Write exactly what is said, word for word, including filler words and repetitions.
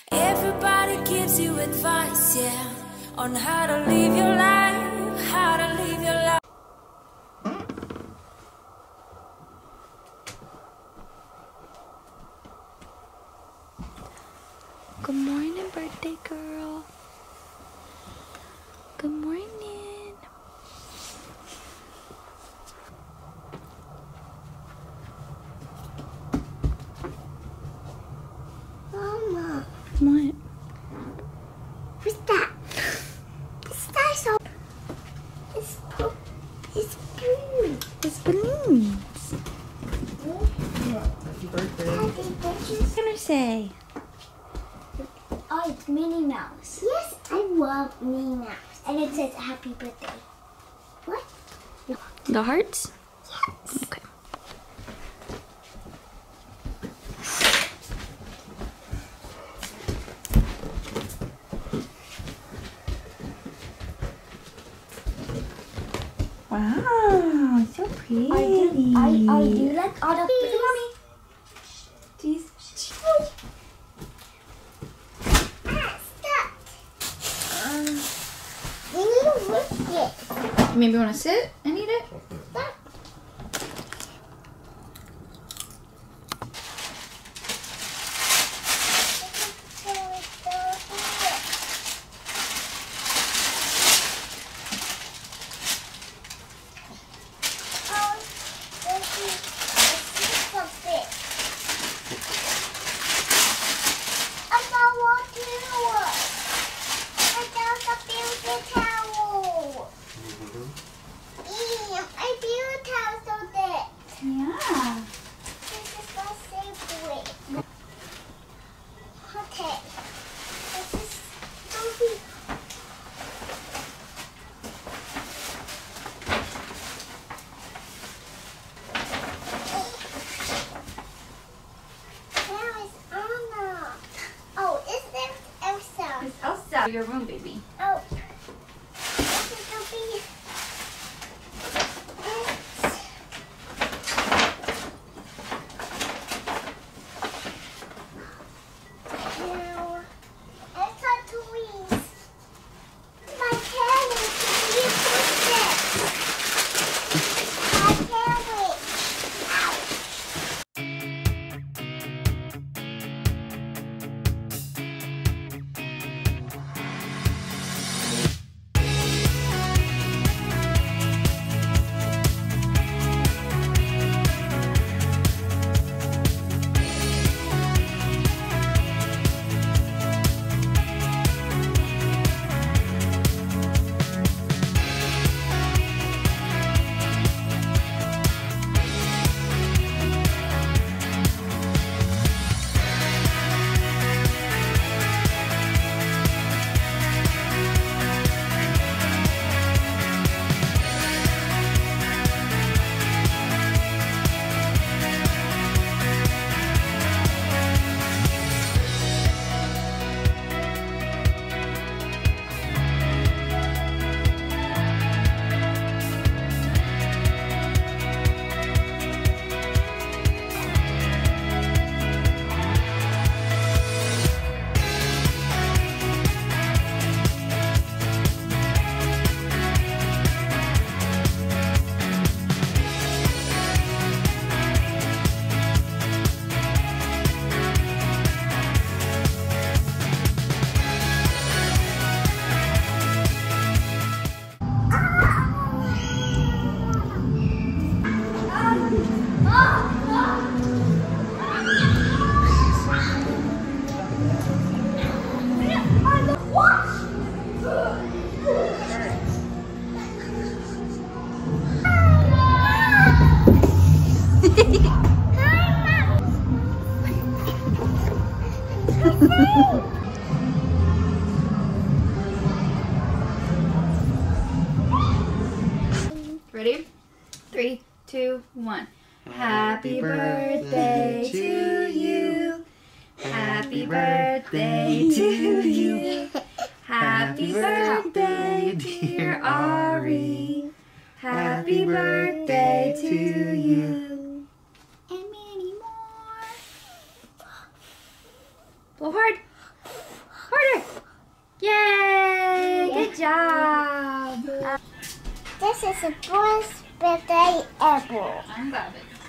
Everybody gives you advice, yeah, on how to live your life, how to live your life. Good morning, birthday girl. Good morning. Mama. What? What's that? What's that? So it's it's blue. It's balloons. Happy birthday. Happy birthday. What can I say? Oh, it's Minnie Mouse. Yes, I love Minnie Mouse. And it says happy birthday. What? The hearts? Yes. Okay. Wow, so pretty. I do, I, I do like all the things. Mommy. Jeez. Ah, stop. Um, you need to whisk it. Maybe you want to sit and eat it? Stop. Yeah. This is my favorite. Okay. This is something. Where is Anna? Oh, is there Elsa? It's Elsa. Your room, baby. Oh. This is something. Ready? Three, two, one. Happy birthday to you. Happy birthday to you. Happy birthday, dear Ahri. Happy birthday to you. And many more. Blow hard. Harder. Yay! Good job. This is a boy's birthday apple. I'm glad.